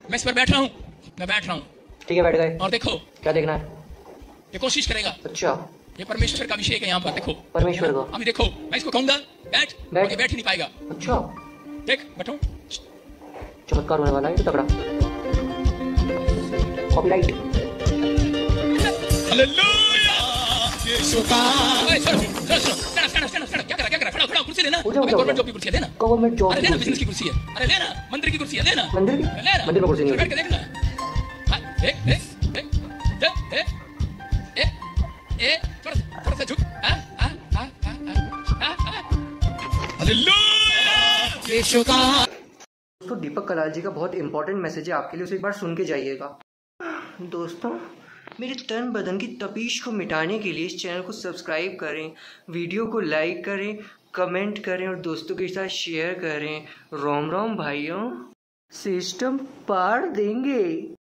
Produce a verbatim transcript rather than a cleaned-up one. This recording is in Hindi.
मैं इस पर बैठ रहा हूँ, मैं बैठ रहा हूँ। ठीक है, बैठ गए। और देखो क्या देखना है? ये कोशिश करेगा। अच्छा, ये परमेश्वर का अभिषेक है यहाँ पर, देखो परमेश्वर का। अभी देखो मैं इसको कहूंगा बैठ, बैठ। ये बैठ ही नहीं पाएगा। अच्छा, देख बैठो। चमत्कार होने वाला है तो तगड़ा। कॉपीराइट। हालेलुया। यीशु का। ओए सुनो सुनो सुनो, स्टैंड स्टैंड स्टैंड, क्या कर रहा क्या कर रहा? खड़ा खड़ा, कुर्सी देना। गवर्नमेंट जॉब की कुर्सी है, देना। गवर्नमेंट जॉब अरे लेना, बिजनेस की कुर्सी है। अरे लेना, मंदिर की कुर्सी है, देना। मंदिर की? लेना, मंदिर में कुर्सी नहीं बैठ के देखना। हाँ, देख देख देख देख देख ए ए थोड़ा सा थोड़ा सा झुक। हाँ हाँ हाँ हाँ हाँ। हालेलुया। यीशु का। दोस्तों, दीपक कलाल जी का बहुत इंपॉर्टेंट मैसेज है आपके लिए, उसे एक बार सुन के जाइएगा। दोस्तों, मेरे तन बदन की तपीश को मिटाने के लिए इस चैनल को सब्सक्राइब करें, वीडियो को लाइक करें, कमेंट करें और दोस्तों के साथ शेयर करें। रोम रोम भाइयों, सिस्टम पार देंगे।